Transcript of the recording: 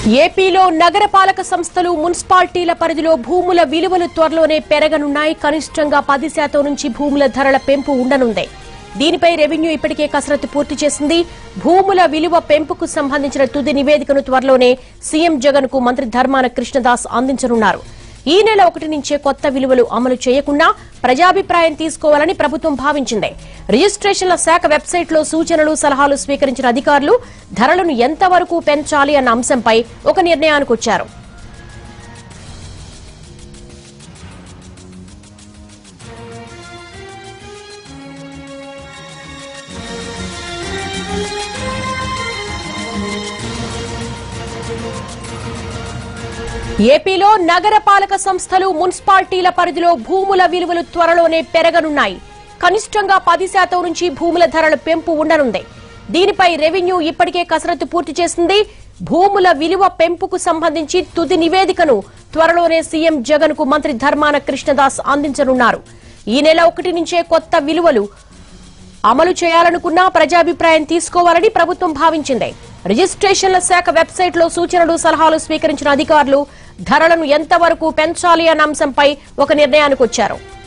ఏపీలో నగరపాలక సంస్థలు మున్సిపాలిటీల పరిధిలో భూముల విలువలు త్వరలోనే పెరగనున్నాయి. కనిష్టంగా 10% నుంచి భూముల ధరల పెంపు ఉండనుంది. దీనిపై రెవెన్యూ ఇప్పటికే కసరత్తు పూర్తి చేసింది. భూముల విలువ పెంపుకు సంబంధించిన తుది నివేదికను త్వరలోనే సీఎం జగన్ కు మంత్రి ధర్మాన కృష్ణదాస్ అందించనున్నారు. ఈ నెల 1 నుంచే కొత్త విలువలు అమలు చేయకుండా ప్రజాభిప్రాయం తీసుకోవాలని ప్రభుత్వం భావించింది. రిజిస్ట్రేషన్ల శాఖ వెబ్సైట్ లో సూచనలు సలహాలు స్వీకరించిన అధికారులు ధరలను ఎంతవరకు పెంచాలి అన్న అంశంపై ఒక నిర్ణయానికి వచ్చారు. ఏపీలో నగరపాలక సంస్థలు మున్సిపాలిటీల పరిధిలో భూముల విలువలు త్వరలోనే పెరగనున్నాయి. కనిష్టంగా 10% నుంచి భూముల ధరల పెంపు ఉండనుంది. దీనిపై రెవెన్యూ ఇప్పటికే కసరత్తు పూర్తి చేసింది. భూముల విలువ పెంపుకు సంబంధించి తుది నివేదికను త్వరలోనే సీఎం జగన్ కు మంత్రి ధర్మాన కృష్ణదాస్ అందించనున్నారు. ఈ నెల 1 నుంచే కొత్త విలువలు అమలు చేయాలనుకున్నా ప్రజాభిప్రాయం తీసుకోవాలని ప్రభుత్వం భావించింది. రిజిస్ట్రేషన్ల శాఖ వెబ్సైట్ లో సూచనలు సలహాలు స్వీకరించిన అధికారులు ధరలను ఎంతవరకు పెంచాలి అన్న అంశంపై ఒక నిర్ణయానికి వచ్చారు.